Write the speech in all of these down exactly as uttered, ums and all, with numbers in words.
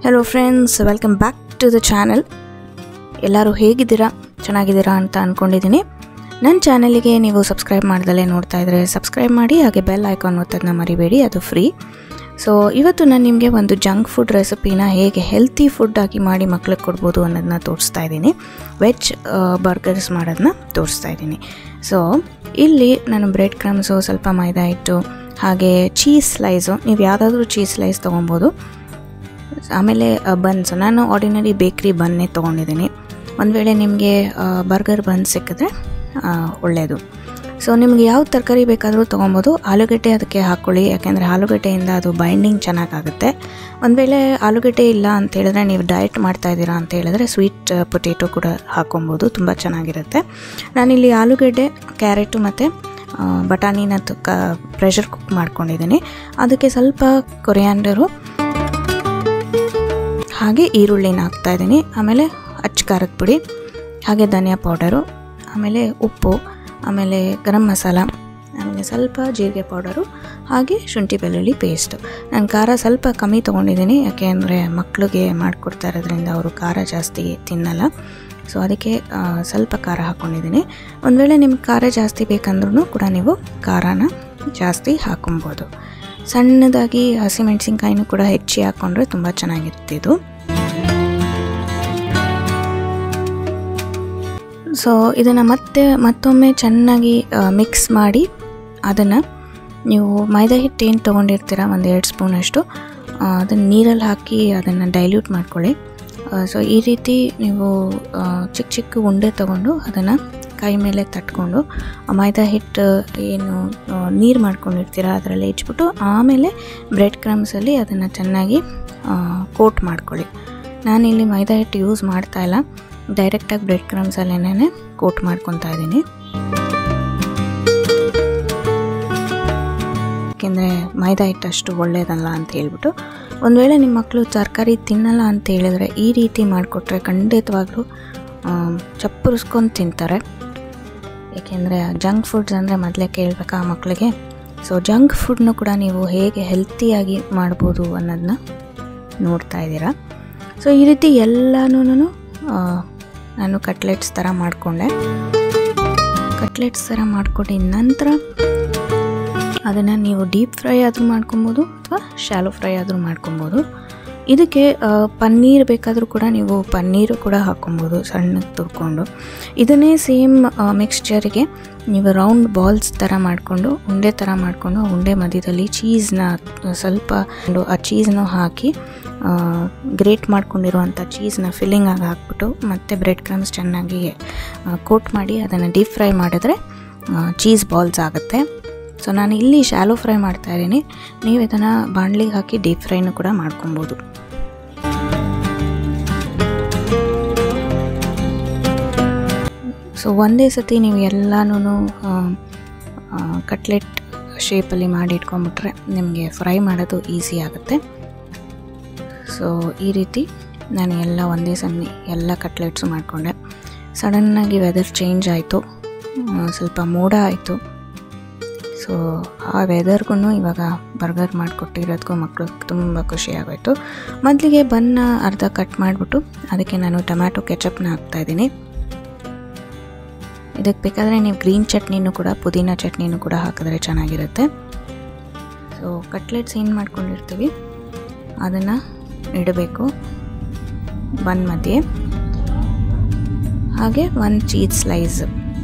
Hello friends, welcome back to the channel. ಎಲ್ಲರೂ ಹೇಗಿದ್ದೀರಾ? ಚೆನ್ನಾಗಿದ್ದೀರಾ ಅಂತ ಅಂದ್ಕೊಂಡಿದ್ದೀನಿ. ನನ್ನ ಚಾನಲಿಗೆ ನೀವು ಸಬ್ಸ್ಕ್ರೈಬ್ ಮಾಡ್ದಲೇ ನೋಡ್ತಾ ಇದ್ದರೆ ಸಬ್ಸ್ಕ್ರೈಬ್ ಮಾಡಿ, ಹಾಗೆ ಬೆಲ್ ಐಕಾನ್ ಒತ್ತೋದನ್ನ ಮರಿಬೇಡಿ, ಅದು ಫ್ರೀ. ಸೊ ಇವತ್ತು ನಾನು ನಿಮಗೆ ಒಂದು ಜಂಕ್ ಫುಡ್ ರೆಸಿಪಿನ ಹೇಗೆ ಹೆಲ್ತಿ ಫುಡ್ ಆಗಿ ಮಾಡಿ ಮಕ್ಳಿಗೆ ಕೊಡ್ಬೋದು ಅನ್ನೋದನ್ನ ತೋರಿಸ್ತಾ ಇದ್ದೀನಿ. ವೆಜ್ ಬರ್ಗರ್ಸ್ ಮಾಡೋದನ್ನ ತೋರಿಸ್ತಾ ಇದ್ದೀನಿ. ಸೊ ಇಲ್ಲಿ ನಾನು ಬ್ರೆಡ್ ಕ್ರಮ್ಸು, ಸ್ವಲ್ಪ ಮೈದಾ ಹಿಟ್ಟು, ಹಾಗೆ ಚೀಸ್ ಸ್ಲೈಸು, ನೀವು ಯಾವುದಾದ್ರೂ ಚೀಸ್ ಸ್ಲೈಸ್ ತೊಗೊಬೋದು. ಆಮೇಲೆ ಬನ್ಸ್, ನಾನು ಆರ್ಡಿನರಿ ಬೇಕ್ರಿ ಬನ್ನೇ ತೊಗೊಂಡಿದ್ದೀನಿ. ಒಂದು ವೇಳೆ ನಿಮಗೆ ಬರ್ಗರ್ ಬನ್ ಸಿಕ್ಕಿದ್ರೆ ಒಳ್ಳೆಯದು. ಸೊ ನಿಮ್ಗೆ ಯಾವ ತರಕಾರಿ ಬೇಕಾದರೂ ತೊಗೊಬೋದು. ಆಲೂಗಡ್ಡೆ ಅದಕ್ಕೆ ಹಾಕ್ಕೊಳ್ಳಿ, ಯಾಕೆಂದರೆ ಆಲೂಗಡ್ಡೆಯಿಂದ ಅದು ಬೈಂಡಿಂಗ್ ಚೆನ್ನಾಗಾಗುತ್ತೆ. ಒಂದು ವೇಳೆ ಆಲೂಗಡ್ಡೆ ಇಲ್ಲ ಅಂತ ಹೇಳಿದ್ರೆ, ನೀವು ಡಯಟ್ ಮಾಡ್ತಾಯಿದ್ದೀರಾ ಅಂತ ಹೇಳಿದ್ರೆ ಸ್ವೀಟ್ ಪೊಟೇಟೊ ಕೂಡ ಹಾಕ್ಕೊಬೋದು, ತುಂಬ ಚೆನ್ನಾಗಿರುತ್ತೆ. ನಾನಿಲ್ಲಿ ಆಲೂಗಡ್ಡೆ, ಕ್ಯಾರೆಟು ಮತ್ತು ಬಟಾಣಿನ ಕ ಪ್ರೆಷರ್ ಕುಕ್ ಮಾಡ್ಕೊಂಡಿದ್ದೀನಿ. ಅದಕ್ಕೆ ಸ್ವಲ್ಪ ಕೊರಿಯಾಂಡರು ಹಾಗೆ ಈರುಳ್ಳಿನ ಹಾಕ್ತಾಯಿದ್ದೀನಿ. ಆಮೇಲೆ ಅಚ್ಚ ಖಾರದ ಪುಡಿ, ಹಾಗೆ ಧನಿಯಾ ಪೌಡರು, ಆಮೇಲೆ ಉಪ್ಪು, ಆಮೇಲೆ ಗರಂ ಮಸಾಲ, ಆಮೇಲೆ ಸ್ವಲ್ಪ ಜೀರಿಗೆ ಪೌಡರು, ಹಾಗೆ ಶುಂಠಿ ಬೆಳ್ಳುಳ್ಳಿ ಪೇಸ್ಟು. ನಾನು ಖಾರ ಸ್ವಲ್ಪ ಕಮ್ಮಿ ತೊಗೊಂಡಿದ್ದೀನಿ, ಯಾಕೆ ಅಂದರೆ ಮಕ್ಕಳಿಗೆ ಮಾಡಿಕೊಡ್ತಾ ಇರೋದ್ರಿಂದ ಅವರು ಖಾರ ಜಾಸ್ತಿ ತಿನ್ನಲ್ಲ. ಸೊ ಅದಕ್ಕೆ ಸ್ವಲ್ಪ ಖಾರ ಹಾಕ್ಕೊಂಡಿದ್ದೀನಿ. ಒಂದು ವೇಳೆ ನಿಮ್ಗೆ ಖಾರ ಜಾಸ್ತಿ ಬೇಕಂದ್ರೂ ಕೂಡ ನೀವು ಖಾರನ ಜಾಸ್ತಿ ಹಾಕೊಬೋದು. ಸಣ್ಣದಾಗಿ ಹಸಿಮೆಣಸಿನ್ಕಾಯಿನೂ ಕೂಡ ಹೆಚ್ಚಿ ಹಾಕ್ಕೊಂಡ್ರೆ ತುಂಬ ಚೆನ್ನಾಗಿರುತ್ತೆ ಇದು. ಸೊ ಇದನ್ನು ಮತ್ತೆ ಮತ್ತೊಮ್ಮೆ ಚೆನ್ನಾಗಿ ಮಿಕ್ಸ್ ಮಾಡಿ, ಅದನ್ನು ನೀವು ಮೈದಾ ಹಿಟ್ಟು ಏನು ತೊಗೊಂಡಿರ್ತೀರ ಒಂದು ಎರಡು ಸ್ಪೂನಷ್ಟು, ಅದನ್ನು ನೀರಲ್ಲಿ ಹಾಕಿ ಅದನ್ನು ಡೈಲ್ಯೂಟ್ ಮಾಡ್ಕೊಳ್ಳಿ. ಸೊ ಈ ರೀತಿ ನೀವು ಚಿಕ್ಕ ಚಿಕ್ಕ ಉಂಡೆ ತೊಗೊಂಡು ಅದನ್ನು ಕೈ ಮೇಲೆ ತಟ್ಕೊಂಡು ಮೈದಾ ಹಿಟ್ಟು ಏನು ನೀರು ಮಾಡ್ಕೊಂಡಿರ್ತೀರ ಅದರಲ್ಲಿ ಇಟ್ಬಿಟ್ಟು, ಆಮೇಲೆ ಬ್ರೆಡ್ ಕ್ರಮ್ಸಲ್ಲಿ ಅದನ್ನು ಚೆನ್ನಾಗಿ ಕೋಟ್ ಮಾಡ್ಕೊಳ್ಳಿ. ನಾನಿಲ್ಲಿ ಮೈದಾ ಹಿಟ್ಟು ಯೂಸ್ ಮಾಡ್ತಾಯಿಲ್ಲ, ಡೈರೆಕ್ಟಾಗಿ ಬ್ರೆಡ್ ಕ್ರಮ್ಸಲ್ಲೇ ಕೋಟ್ ಮಾಡ್ಕೊತಾ ಇದ್ದೀನಿ. ಯಾಕೆಂದರೆ ಮೈದಾ ಹಿಟ್ಟು ಅಷ್ಟು ಒಳ್ಳೆಯದಲ್ಲ ಅಂತ ಹೇಳ್ಬಿಟ್ಟು. ಒಂದು ವೇಳೆ ನಿಮ್ಮ ಮಕ್ಕಳು ತರಕಾರಿ ತಿನ್ನಲ್ಲ ಅಂತ ಹೇಳಿದ್ರೆ ಈ ರೀತಿ ಮಾಡಿಕೊಟ್ರೆ ಖಂಡಿತವಾಗ್ಲೂ ಚಪ್ಪರಿಸ್ಕೊಂಡು ತಿಂತಾರೆ. ಏಕೆಂದರೆ ಜಂಕ್ ಫುಡ್ಸ್ ಅಂದರೆ ಮೊದಲೇ ಕೇಳಬೇಕಾ ಮಕ್ಕಳಿಗೆ. ಸೊ ಜಂಕ್ ಫುಡ್ನು ಕೂಡ ನೀವು ಹೇಗೆ ಹೆಲ್ತಿಯಾಗಿ ಮಾಡ್ಬೋದು ಅನ್ನೋದನ್ನ ನೋಡ್ತಾ ಇದ್ದೀರಾ. ಸೊ ಈ ರೀತಿ ಎಲ್ಲನೂ ನಾನು ಕಟ್ಲೆಟ್ಸ್ ಥರ ಮಾಡಿಕೊಂಡೆ. ಕಟ್ಲೆಟ್ಸ್ ಥರ ಮಾಡ್ಕೊಂಡಿದ್ದ ನಂತರ ಅದನ್ನು ನೀವು ಡೀಪ್ ಫ್ರೈ ಆದರೂ ಮಾಡ್ಕೊಬೋದು ಅಥವಾ ಶಾಲೋ ಫ್ರೈ ಆದರೂ ಮಾಡ್ಕೊಬೋದು. ಇದಕ್ಕೆ ಪನ್ನೀರ್ ಬೇಕಾದರೂ ಕೂಡ ನೀವು ಪನ್ನೀರು ಕೂಡ ಹಾಕ್ಕೊಬೋದು ಸಣ್ಣಗೆ ತುರ್ಕೊಂಡು. ಇದನ್ನೇ ಸೇಮ್ ಮಿಕ್ಸ್ಚರಿಗೆ ನೀವು ರೌಂಡ್ ಬಾಲ್ಸ್ ಥರ ಮಾಡಿಕೊಂಡು, ಉಂಡೆ ಥರ ಮಾಡಿಕೊಂಡು, ಉಂಡೆ ಮಧ್ಯದಲ್ಲಿ ಚೀಸ್ನ ಸ್ವಲ್ಪ ಆ ಚೀಸ್ನ ಹಾಕಿ, ಗ್ರೇಟ್ ಮಾಡ್ಕೊಂಡಿರುವಂಥ ಚೀಸ್ನ ಫಿಲ್ಲಿಂಗ್ ಆಗಿ ಹಾಕ್ಬಿಟ್ಟು, ಮತ್ತು ಬ್ರೆಡ್ ಕ್ರಮ್ಸ್ ಚೆನ್ನಾಗಿ ಕೋಟ್ ಮಾಡಿ ಅದನ್ನು ಡೀಪ್ ಫ್ರೈ ಮಾಡಿದ್ರೆ ಚೀಸ್ ಬಾಲ್ಸ್ ಆಗುತ್ತೆ. ಸೊ ನಾನು ಇಲ್ಲಿ ಶಾಲೋ ಫ್ರೈ ಮಾಡ್ತಾಯಿದ್ದೀನಿ. ನೀವು ಇದನ್ನು ಬಾಣಲಿಗೆ ಹಾಕಿ ಡೀಪ್ ಫ್ರೈನೂ ಕೂಡ ಮಾಡ್ಕೊಬೋದು. ಸೊ ಒಂದೇ ಸತಿ ನೀವು ಎಲ್ಲನೂ ಕಟ್ಲೆಟ್ ಶೇಪಲ್ಲಿ ಮಾಡಿ ಇಟ್ಕೊಂಬಿಟ್ರೆ ನಿಮಗೆ ಫ್ರೈ ಮಾಡೋದು ಈಸಿ ಆಗುತ್ತೆ. ಸೊ ಈ ರೀತಿ ನಾನು ಎಲ್ಲ ಒಂದೇ ಸಣ್ಣ ಎಲ್ಲ ಕಟ್ಲೆಟ್ಸು ಮಾಡಿಕೊಂಡೆ. ಸಡನ್ನಾಗಿ ವೆದರ್ ಚೇಂಜ್ ಆಯಿತು, ಸ್ವಲ್ಪ ಮೋಡ ಆಯಿತು. ಸೊ ಆ ವೆದರ್ಗೂ ಇವಾಗ ಬರ್ಗರ್ ಮಾಡಿಕೊಟ್ಟಿರೋದಕ್ಕೂ ಮಕ್ಳಿಗೆ ತುಂಬ ಖುಷಿಯಾಗೋಯಿತು. ಮೊದಲಿಗೆ ಬನ್ನ ಅರ್ಧ ಕಟ್ ಮಾಡಿಬಿಟ್ಟು ಅದಕ್ಕೆ ನಾನು ಟೊಮ್ಯಾಟೊ ಕೆಚಪ್ನ ಹಾಕ್ತಾಯಿದ್ದೀನಿ. ಇದಕ್ಕೆ ಬೇಕಾದರೆ ನೀವು ಗ್ರೀನ್ ಚಟ್ನಿನೂ ಕೂಡ, ಪುದೀನ ಚಟ್ನಿನೂ ಕೂಡ ಹಾಕಿದ್ರೆ ಚೆನ್ನಾಗಿರುತ್ತೆ. ಸೊ ಕಟ್ಲೆಟ್ಸ್ ಏನು ಮಾಡ್ಕೊಂಡಿರ್ತೀವಿ ಅದನ್ನು ಇಡಬೇಕು ಬನ್ ಮಧ್ಯೆ, ಹಾಗೆ ಒಂದು ಚೀಸ್ ಸ್ಲೈಸ್.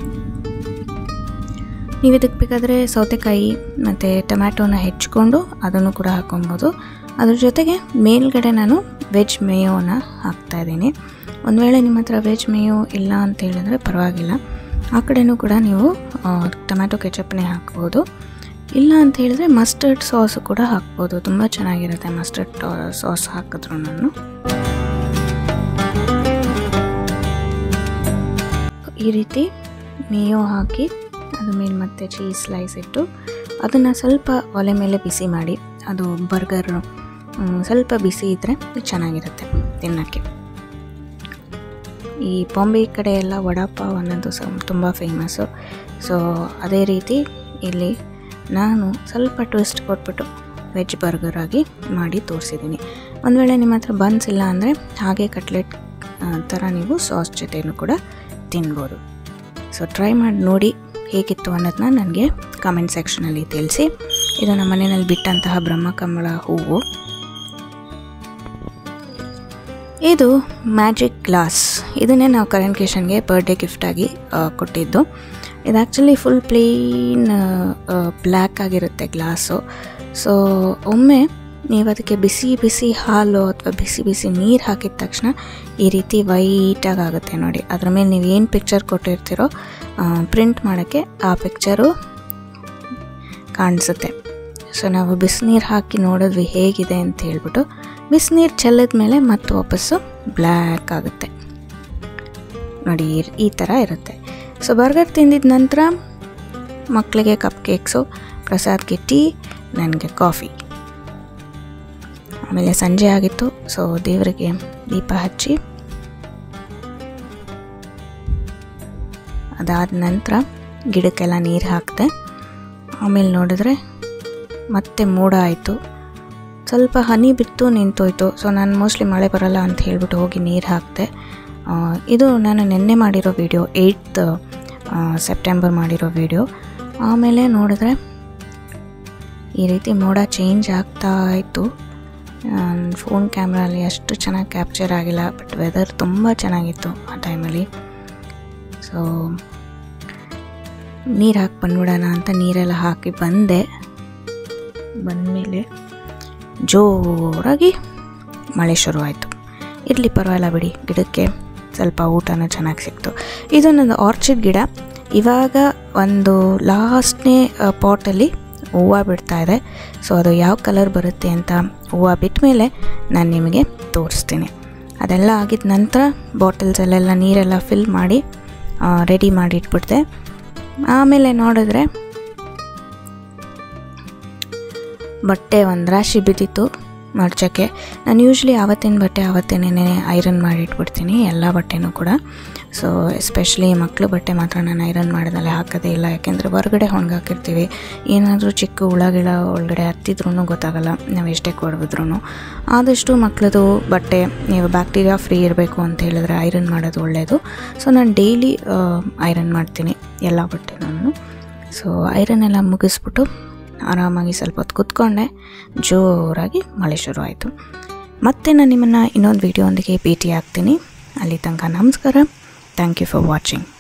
ನೀವು ಇದಕ್ಕೆ ಬೇಕಾದರೆ ಸೌತೆಕಾಯಿ ಮತ್ತು ಟೊಮ್ಯಾಟೋನ ಹೆಚ್ಕೊಂಡು ಅದನ್ನು ಕೂಡ ಹಾಕ್ಕೊಬೋದು. ಅದ್ರ ಜೊತೆಗೆ ಮೇಲ್ಗಡೆ ನಾನು ವೆಜ್ ಮೇಯೋನ ಹಾಕ್ತಾಯಿದ್ದೀನಿ. ಒಂದು ವೇಳೆ ನಿಮ್ಮ ಹತ್ರ ವೆಜ್ ಮೇಯೋ ಇಲ್ಲ ಅಂತ ಹೇಳಿದ್ರೆ ಪರವಾಗಿಲ್ಲ, ಆ ಕಡೆಯೂ ಕೂಡ ನೀವು ಟೊಮ್ಯಾಟೊ ಕೆಚಪ್ನೇ ಹಾಕ್ಬೋದು. ಇಲ್ಲ ಅಂತ ಹೇಳಿದ್ರೆ ಮಸ್ಟರ್ಡ್ ಸಾಸು ಕೂಡ ಹಾಕ್ಬೋದು, ತುಂಬ ಚೆನ್ನಾಗಿರುತ್ತೆ ಮಸ್ಟರ್ಡ್ ಸಾಸ್ ಹಾಕಿದ್ರು. ನಾನು ಈ ರೀತಿ ಮೇಯೋ ಹಾಕಿ ಅದ್ರ ಮೇಲೆ ಮತ್ತೆ ಚೀಸ್ ಸ್ಲೈಸ್ ಇಟ್ಟು ಅದನ್ನು ಸ್ವಲ್ಪ ಒಲೆ ಮೇಲೆ ಬಿಸಿ ಮಾಡಿ, ಅದು ಬರ್ಗರ್ ಸ್ವಲ್ಪ ಬಿಸಿ ಇದ್ದರೆ ಚೆನ್ನಾಗಿರುತ್ತೆ ತಿನ್ನೋಕ್ಕೆ. ಈ ಬಾಂಬೆ ಕಡೆ ಎಲ್ಲ ವಡಾಪಾವ್ ಅನ್ನೋದು ಸ ತುಂಬ ಫೇಮಸ್ಸು. ಸೊ ಅದೇ ರೀತಿ ಇಲ್ಲಿ ನಾನು ಸ್ವಲ್ಪ ಟ್ವಿಸ್ಟ್ ಕೊಟ್ಬಿಟ್ಟು ವೆಜ್ ಬರ್ಗರ್ ಆಗಿ ಮಾಡಿ ತೋರಿಸಿದ್ದೀನಿ. ಒಂದು ವೇಳೆ ನಿಮ್ಮ ಹತ್ರ ಬನ್ಸ್ ಇಲ್ಲ ಅಂದರೆ ಹಾಗೆ ಕಟ್ಲೆಟ್ ಥರ ನೀವು ಸಾಸ್ ಜೊತೆನೂ ಕೂಡ ತಿನ್ಬೋದು. ಸೊ ಟ್ರೈ ಮಾಡಿ ನೋಡಿ ಹೇಗಿತ್ತು ಅನ್ನೋದನ್ನ ನನಗೆ ಕಮೆಂಟ್ ಸೆಕ್ಷನಲ್ಲಿ ತಿಳಿಸಿ. ಇದು ನಮ್ಮ ಮನೆಯಲ್ಲಿ ಬಿಟ್ಟಂತಹ ಬ್ರಹ್ಮಕಮಲ ಹೂವು. ಇದು ಮ್ಯಾಜಿಕ್ ಗ್ಲಾಸ್. ಇದನ್ನೇ ನಾವು ಕರಣ್ ಕಿಶನ್ಗೆ ಬರ್ಡೇ ಗಿಫ್ಟಾಗಿ ಕೊಟ್ಟಿದ್ದು. ಇದು ಆ್ಯಕ್ಚುಲಿ ಫುಲ್ ಪ್ಲೇನ್ ಬ್ಲ್ಯಾಕ್ ಆಗಿರುತ್ತೆ ಗ್ಲಾಸು. ಸೊ ಒಮ್ಮೆ ನೀವು ಅದಕ್ಕೆ ಬಿಸಿ ಬಿಸಿ ಹಾಲು ಅಥವಾ ಬಿಸಿ ಬಿಸಿ ನೀರು ಹಾಕಿದ ತಕ್ಷಣ ಈ ರೀತಿ ವೈಟಾಗಿ ಆಗುತ್ತೆ ನೋಡಿ. ಅದ್ರ ಮೇಲೆ ನೀವು ಏನು ಪಿಕ್ಚರ್ ಕೊಟ್ಟಿರ್ತೀರೋ ಪ್ರಿಂಟ್ ಮಾಡೋಕ್ಕೆ ಆ ಪಿಕ್ಚರು ಕಾಣಿಸುತ್ತೆ. ಸೊ ನಾವು ಬಿಸಿನೀರು ಹಾಕಿ ನೋಡಿದ್ವಿ ಹೇಗಿದೆ ಅಂತ ಹೇಳ್ಬಿಟ್ಟು. ಬಿಸಿನೀರು ಚೆಲ್ಲಿದ ಮೇಲೆ ಮತ್ತೆ ವಾಪಸ್ಸು ಬ್ಲ್ಯಾಕ್ ಆಗುತ್ತೆ ನೋಡಿ, ಈ ಥರ ಇರುತ್ತೆ. ಸೊ ಬರ್ಗರ್ ತಿಂದಿದ ನಂತರ ಮಕ್ಕಳಿಗೆ ಕಪ್ ಕೇಕ್ಸು, ಪ್ರಸಾದ್ಗೆ ಟೀ, ನನಗೆ ಕಾಫಿ. ಆಮೇಲೆ ಸಂಜೆ ಆಗಿತ್ತು. ಸೊ ದೇವರಿಗೆ ದೀಪ ಹಚ್ಚಿ ಅದಾದ ನಂತರ ಗಿಡಕ್ಕೆಲ್ಲ ನೀರು ಹಾಕಿದೆ. ಆಮೇಲೆ ನೋಡಿದ್ರೆ ಮತ್ತೆ ಮೋಡ ಆಯಿತು, ಸ್ವಲ್ಪ ಹನಿ ಬಿತ್ತು ನಿಂತೋಯ್ತು. ಸೊ ನಾನು ಮೋಸ್ಟ್ಲಿ ಮಳೆ ಬರಲ್ಲ ಅಂತ ಹೇಳ್ಬಿಟ್ಟು ಹೋಗಿ ನೀರು ಹಾಕಿದೆ. ಇದು ನಾನು ನಿನ್ನೆ ಮಾಡಿರೋ ವಿಡಿಯೋ, ಏಯ್ತ್ ಸೆಪ್ಟೆಂಬರ್ ಮಾಡಿರೋ ವಿಡಿಯೋ. ಆಮೇಲೆ ನೋಡಿದ್ರೆ ಈ ರೀತಿ ಮೋಡ ಚೇಂಜ್ ಆಗ್ತಾ ಇತ್ತು. ನನ್ನ ಫೋನ್ ಕ್ಯಾಮ್ರಲ್ಲಿ ಅಷ್ಟು ಚೆನ್ನಾಗಿ ಕ್ಯಾಪ್ಚರ್ ಆಗಿಲ್ಲ, ಬಟ್ ವೆದರ್ ತುಂಬ ಚೆನ್ನಾಗಿತ್ತು ಆ ಟೈಮಲ್ಲಿ. ಸೊ ನೀರು ಹಾಕಿ ಬಂದ್ಬಿಡೋಣ ಅಂತ ನೀರೆಲ್ಲ ಹಾಕಿ ಬಂದೆ. ಬಂದಮೇಲೆ ಜೋರಾಗಿ ಮಳೆ ಶುರುವಾಯಿತು. ಇರಲಿ ಪರವಾಗಿಲ್ಲ ಬಿಡಿ, ಗಿಡಕ್ಕೆ ಸ್ವಲ್ಪ ಊಟನೂ ಚೆನ್ನಾಗಿ ಸಿಕ್ತು. ಇದು ನನ್ನ ಆರ್ಚಿಡ್ ಗಿಡ. ಇವಾಗ ಒಂದು ಲಾಸ್ಟ್ನೇ ಪಾಟಲ್ಲಿ ಹೂವು ಬಿಡ್ತಾಯಿದೆ. ಸೊ ಅದು ಯಾವ ಕಲರ್ ಬರುತ್ತೆ ಅಂತ ಹೂವು ಬಿಟ್ಟ ಮೇಲೆ ನಾನು ನಿಮಗೆ ತೋರಿಸ್ತೀನಿ. ಅದೆಲ್ಲ ಆಗಿದ ನಂತರ ಬಾಟಲ್ಸಲ್ಲೆಲ್ಲ ನೀರೆಲ್ಲ ಫಿಲ್ ಮಾಡಿ ರೆಡಿ ಮಾಡಿ ಇಟ್ಬಿಡ್ದೆ. ಆಮೇಲೆ ನೋಡಿದ್ರೆ ಬಟ್ಟೆ ಒಂದು ರಾಶಿ ಬಿದ್ದಿತ್ತು ಮಡ್ಚಕ್ಕೆ. ನಾನು ಯೂಶ್ವಲಿ ಆವತ್ತಿನ ಬಟ್ಟೆ ಆವತ್ತೇನೇ ಐರನ್ ಮಾಡಿ ಇಟ್ಬಿಡ್ತೀನಿ, ಎಲ್ಲ ಬಟ್ಟೆನೂ ಕೂಡ. ಸೊ ಎಸ್ಪೆಷಲಿ ಮಕ್ಕಳು ಬಟ್ಟೆ ಮಾತ್ರ ನಾನು ಐರನ್ ಮಾಡೋದಲ್ಲೇ ಹಾಕೋದೇ ಇಲ್ಲ, ಯಾಕೆಂದರೆ ಹೊರಗಡೆ ಒಣಗಾಕಿರ್ತೀವಿ. ಏನಾದರೂ ಚಿಕ್ಕ ಹುಳಗಿಳ ಒಳಗಡೆ ಹತ್ತಿದ್ರೂ ಗೊತ್ತಾಗಲ್ಲ ನಾವು ಎಷ್ಟೇ ಕೊಡ್ಬಿದ್ರೂ. ಆದಷ್ಟು ಮಕ್ಕಳದು ಬಟ್ಟೆ ನೀವು ಬ್ಯಾಕ್ಟೀರಿಯಾ ಫ್ರೀ ಇರಬೇಕು ಅಂತ ಹೇಳಿದ್ರೆ ಐರನ್ ಮಾಡೋದು ಒಳ್ಳೆಯದು. ಸೊ ನಾನು ಡೈಲಿ ಐರನ್ ಮಾಡ್ತೀನಿ ಎಲ್ಲ ಬಟ್ಟೆನೂ. ಸೊ ಐರನ್ ಎಲ್ಲ ಮುಗಿಸ್ಬಿಟ್ಟು ಆರಾಮಾಗಿ ಸ್ವಲ್ಪ ಹೊತ್ತು ಕೂತ್ಕೊಂಡೆ. ಜೋರಾಗಿ ಮಳೆ ಶುರು ಆಯಿತು. ಮತ್ತೆ ನಾನು ನಿಮ್ಮನ್ನು ಇನ್ನೊಂದು ವೀಡಿಯೋ ಒಂದಿಗೆ ಭೇಟಿ ಆಗ್ತೀನಿ. ಅಲ್ಲಿ ತನಕ ನಮಸ್ಕಾರ. Thank you for watching.